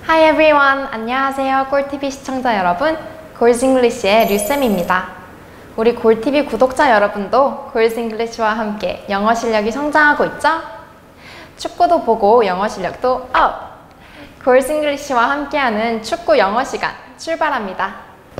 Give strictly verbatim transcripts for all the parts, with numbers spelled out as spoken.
Hi everyone! 안녕하세요 꼴티비 시청자 여러분, 골즈잉글리시의 류쌤입니다. 우리 골티비 구독자 여러분도 골즈잉글리시와 함께 영어 실력이 성장하고 있죠? 축구도 보고 영어 실력도 업! 골즈잉글리시와 함께하는 축구 영어 시간 출발합니다.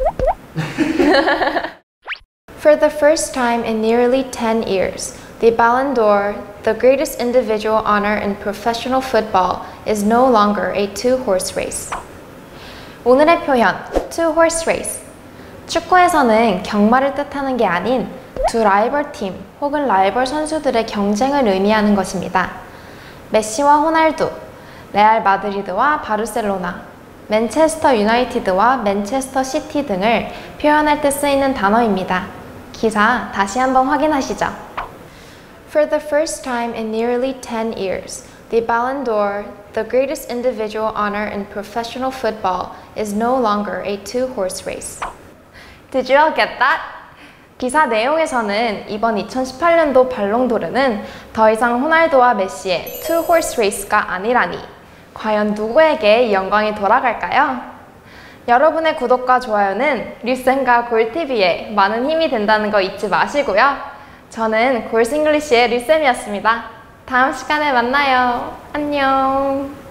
For the first time in nearly ten years, the Ballon d'Or, the greatest individual honor in professional football, is no longer a two-horse race. 오늘의 표현, two-horse race. 축구에서는 경마를 뜻하는 게 아닌 두 라이벌 팀 혹은 라이벌 선수들의 경쟁을 의미하는 것입니다. 메시와 호날두, 레알 마드리드와 바르셀로나, 맨체스터 유나이티드와 맨체스터 시티 등을 표현할 때 쓰이는 단어입니다. 기사 다시 한번 확인하시죠. For the first time in nearly ten years, the Ballon d'Or, the greatest individual honor in professional football, is no longer a two-horse race. Did you all get that? 기사 내용에서는 이번 이천십팔 년도 발롱도르는 더 이상 호날두와 메시의 two-horse race가 아니라니 과연 누구에게 이 영광이 돌아갈까요? 여러분의 구독과 좋아요는 류쌤과 골티비에 많은 힘이 된다는 거 잊지 마시고요. 저는 골즈잉글리시의 류쌤이었습니다. 다음 시간에 만나요. 안녕.